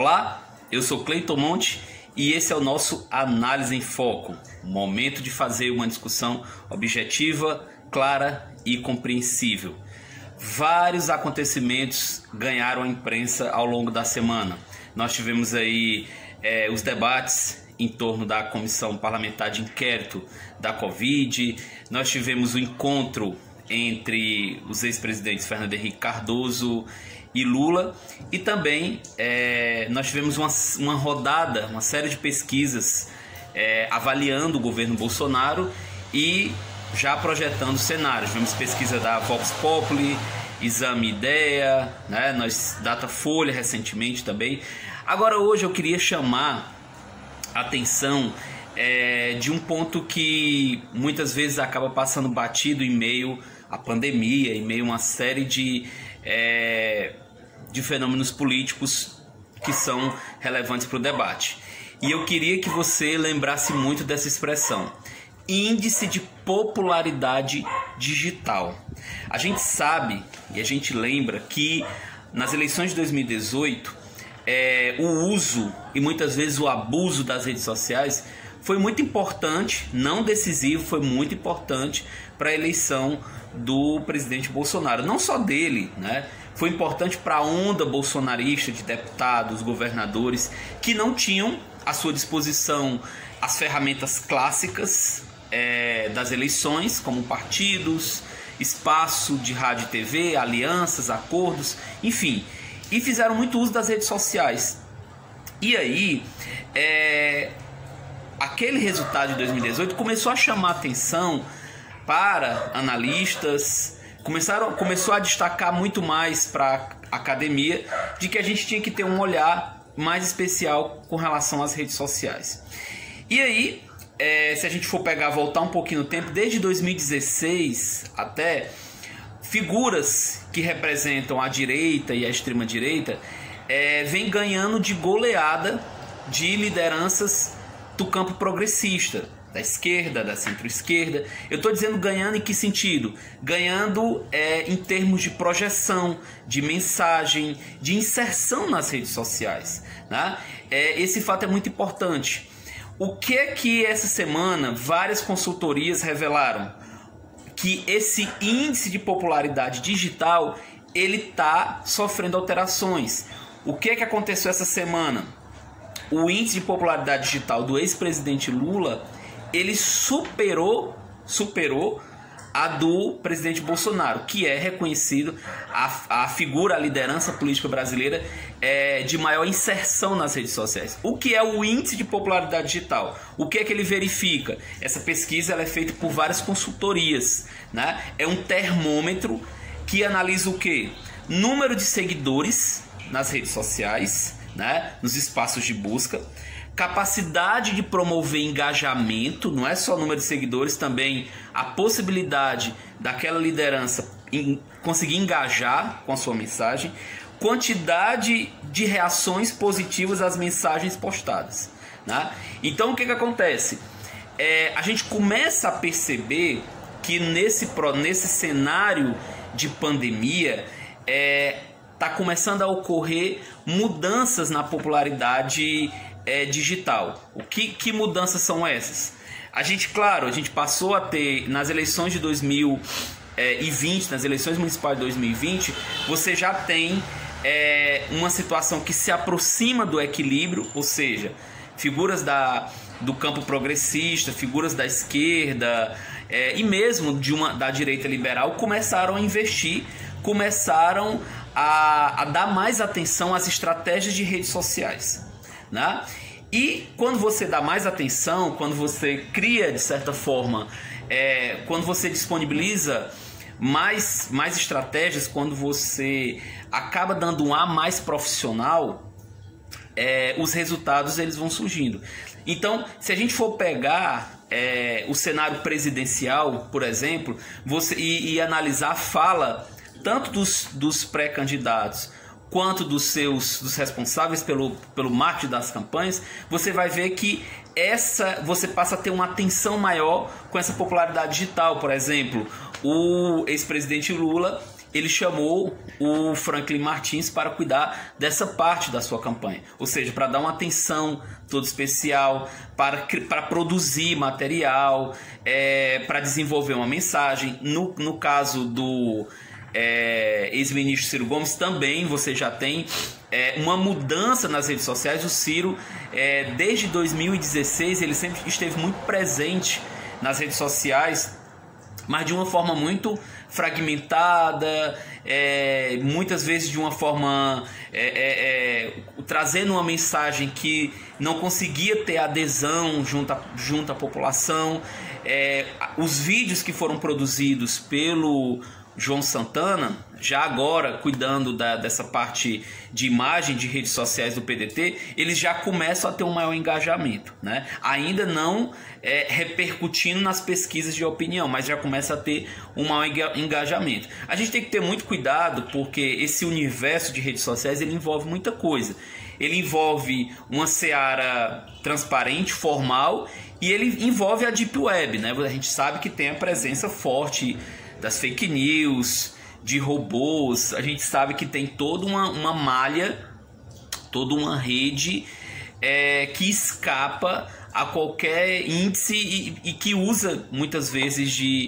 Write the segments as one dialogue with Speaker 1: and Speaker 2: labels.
Speaker 1: Olá, eu sou Cleiton Monte e esse é o nosso Análise em Foco. Momento de fazer uma discussão objetiva, clara e compreensível. Vários acontecimentos ganharam a imprensa ao longo da semana. Nós tivemos aí os debates em torno da Comissão Parlamentar de Inquérito da Covid, nós tivemos o encontro entre os ex-presidentes Fernando Henrique Cardoso e Lula, e também nós tivemos uma rodada, uma série de pesquisas avaliando o governo Bolsonaro e já projetando cenários. Tivemos pesquisa da Vox Populi, Exame Ideia, né? Datafolha recentemente também. Agora hoje eu queria chamar a atenção de um ponto que muitas vezes acaba passando batido em meio à pandemia, em meio a uma série de fenômenos políticos que são relevantes para o debate. E eu queria que você lembrasse muito dessa expressão: índice de popularidade digital. A gente sabe e a gente lembra que nas eleições de 2018 o uso e muitas vezes o abuso das redes sociais foi muito importante, não decisivo, foi muito importante para a eleição do presidente Bolsonaro. Não só dele, né? Foi importante para a onda bolsonarista de deputados, governadores que não tinham à sua disposição as ferramentas clássicas das eleições, como partidos, espaço de rádio e TV, alianças, acordos, enfim, e fizeram muito uso das redes sociais. E aí, aquele resultado de 2018 começou a chamar atenção para analistas, começou a destacar muito mais para a academia de que a gente tinha que ter um olhar mais especial com relação às redes sociais. E aí, se a gente for voltar um pouquinho no tempo, desde 2016 até, figuras que representam a direita e a extrema-direita vem ganhando de goleada de lideranças do campo progressista, da esquerda, da centro-esquerda. Eu estou dizendo ganhando em que sentido? Ganhando em termos de projeção, de mensagem, de inserção nas redes sociais, né? Esse fato é muito importante. O que é que essa semana várias consultorias revelaram? Que esse índice de popularidade digital ele está sofrendo alterações. O que é que aconteceu essa semana? O índice de popularidade digital do ex-presidente Lula ele superou a do presidente Bolsonaro, que é reconhecido a figura, a liderança política brasileira de maior inserção nas redes sociais. O que é o índice de popularidade digital? O que é que ele verifica? Essa pesquisa ela é feita por várias consultorias, né? É um termômetro que analisa o quê? Número de seguidores nas redes sociais, né? Nos espaços de busca, capacidade de promover engajamento, não é só número de seguidores, também a possibilidade daquela liderança conseguir engajar com a sua mensagem, quantidade de reações positivas às mensagens postadas, né? Então o que acontece? A gente começa a perceber que nesse cenário de pandemia está começando a ocorrer mudanças na popularidade digital. Que mudanças são essas? A gente passou a ter nas eleições de 2020, nas eleições municipais de 2020, você já tem uma situação que se aproxima do equilíbrio, ou seja, figuras do campo progressista, figuras da esquerda e mesmo da direita liberal começaram a investir, começaram a dar mais atenção às estratégias de redes sociais, né? E quando você dá mais atenção, quando você cria de certa forma, quando você disponibiliza mais estratégias, quando você acaba dando um ar mais profissional, os resultados eles vão surgindo. Então, se a gente for pegar o cenário presidencial, por exemplo, e analisar a fala tanto dos pré-candidatos quanto dos responsáveis pelo marketing das campanhas, você vai ver que você passa a ter uma atenção maior com essa popularidade digital. Por exemplo, o ex-presidente Lula ele chamou o Franklin Martins para cuidar dessa parte da sua campanha, ou seja, para dar uma atenção toda especial, para produzir material, para desenvolver uma mensagem. No caso do ex-ministro Ciro Gomes também você já tem uma mudança nas redes sociais. O Ciro, desde 2016, ele sempre esteve muito presente nas redes sociais, mas de uma forma muito fragmentada, muitas vezes de uma forma trazendo uma mensagem que não conseguia ter adesão junto à população. Os vídeos que foram produzidos pelo João Santana, já agora cuidando dessa parte de imagem de redes sociais do PDT, eles já começam a ter um maior engajamento, né? Ainda não repercutindo nas pesquisas de opinião, mas já começa a ter um maior engajamento. A gente tem que ter muito cuidado, porque esse universo de redes sociais ele envolve muita coisa. Ele envolve uma seara transparente, formal, e ele envolve a Deep Web, né? A gente sabe que tem a presença forte das fake news, de robôs. A gente sabe que tem toda uma malha, toda uma rede que escapa a qualquer índice e que usa muitas vezes de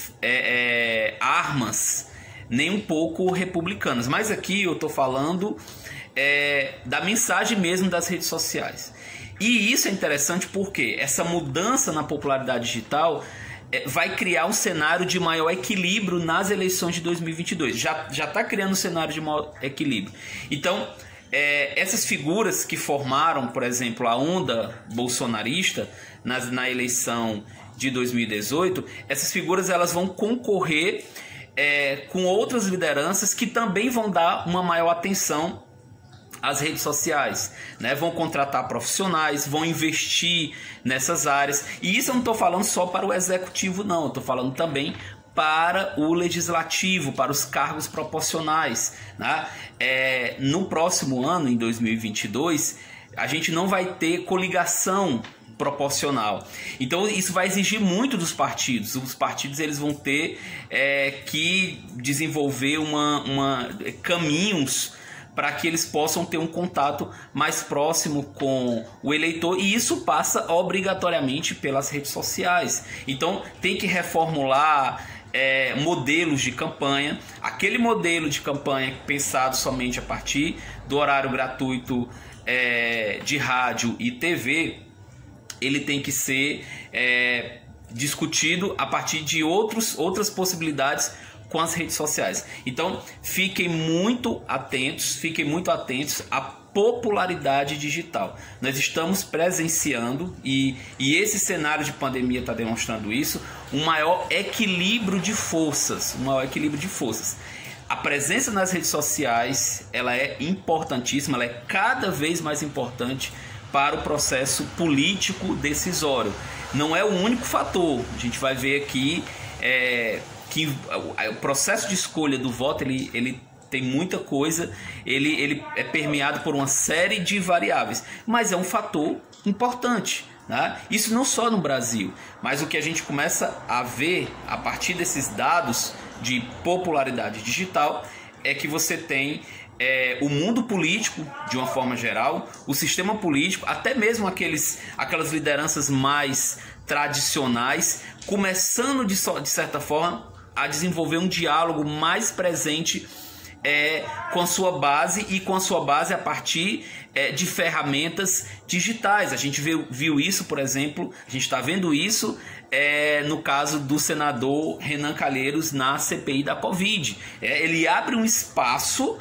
Speaker 1: armas nem um pouco republicanas. Mas aqui eu estou falando da mensagem mesmo das redes sociais. E isso é interessante porque essa mudança na popularidade digital vai criar um cenário de maior equilíbrio nas eleições de 2022. Já está criando um cenário de maior equilíbrio. Então, essas figuras que formaram, por exemplo, a onda bolsonarista na eleição de 2018, essas figuras elas vão concorrer com outras lideranças que também vão dar uma maior atenção as redes sociais, né? Vão contratar profissionais, vão investir nessas áreas. E isso eu não estou falando só para o executivo, não. Eu estou falando também para o legislativo, para os cargos proporcionais, né? No próximo ano, em 2022, a gente não vai ter coligação proporcional. Então isso vai exigir muito dos partidos. Os partidos eles vão ter que desenvolver caminhos para que eles possam ter um contato mais próximo com o eleitor, e isso passa obrigatoriamente pelas redes sociais. Então tem que reformular modelos de campanha. Aquele modelo de campanha pensado somente a partir do horário gratuito de rádio e TV, ele tem que ser discutido a partir de outras possibilidades com as redes sociais. Então fiquem muito atentos à popularidade digital. Nós estamos presenciando, e esse cenário de pandemia está demonstrando isso, um maior equilíbrio de forças. A presença nas redes sociais ela é importantíssima, ela é cada vez mais importante para o processo político decisório. Não é o único fator. A gente vai ver aqui que o processo de escolha do voto ele tem muita coisa, ele é permeado por uma série de variáveis, mas é um fator importante, né? Isso não só no Brasil, mas o que a gente começa a ver a partir desses dados de popularidade digital é que você tem o mundo político, de uma forma geral, o sistema político, até mesmo aquelas lideranças mais tradicionais, começando de certa forma a desenvolver um diálogo mais presente com a sua base, e com a sua base a partir de ferramentas digitais. A gente viu isso, por exemplo, a gente está vendo isso no caso do senador Renan Calheiros na CPI da Covid. Ele abre um espaço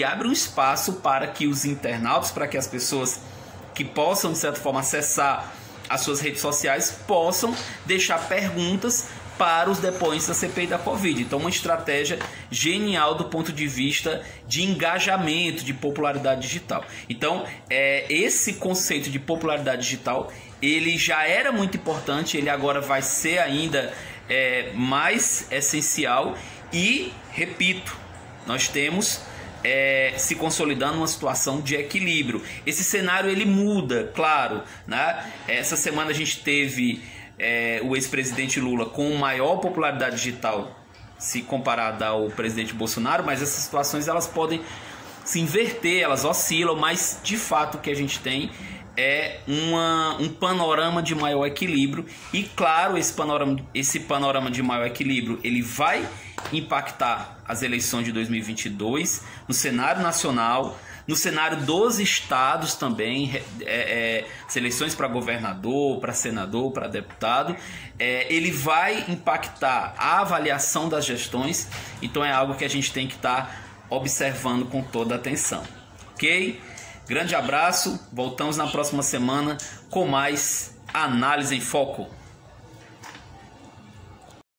Speaker 1: para que os internautas, para que as pessoas que possam, de certa forma, acessar as suas redes sociais, possam deixar perguntas para os depoentes da CPI da Covid. Então, uma estratégia genial do ponto de vista de engajamento, de popularidade digital. Então, esse conceito de popularidade digital, ele já era muito importante, ele agora vai ser ainda mais essencial e, repito, nós temos se consolidando uma situação de equilíbrio. Esse cenário ele muda, claro, né? Essa semana a gente teve o ex-presidente Lula com maior popularidade digital se comparada ao presidente Bolsonaro, mas essas situações elas podem se inverter, elas oscilam, mas de fato o que a gente tem é um panorama de maior equilíbrio. E claro, esse panorama de maior equilíbrio ele vai impactar as eleições de 2022 no cenário nacional, no cenário dos estados também, eleições para governador, para senador, para deputado. Ele vai impactar a avaliação das gestões, então é algo que a gente tem que estar observando com toda atenção, ok? Grande abraço, voltamos na próxima semana com mais Análise em Foco.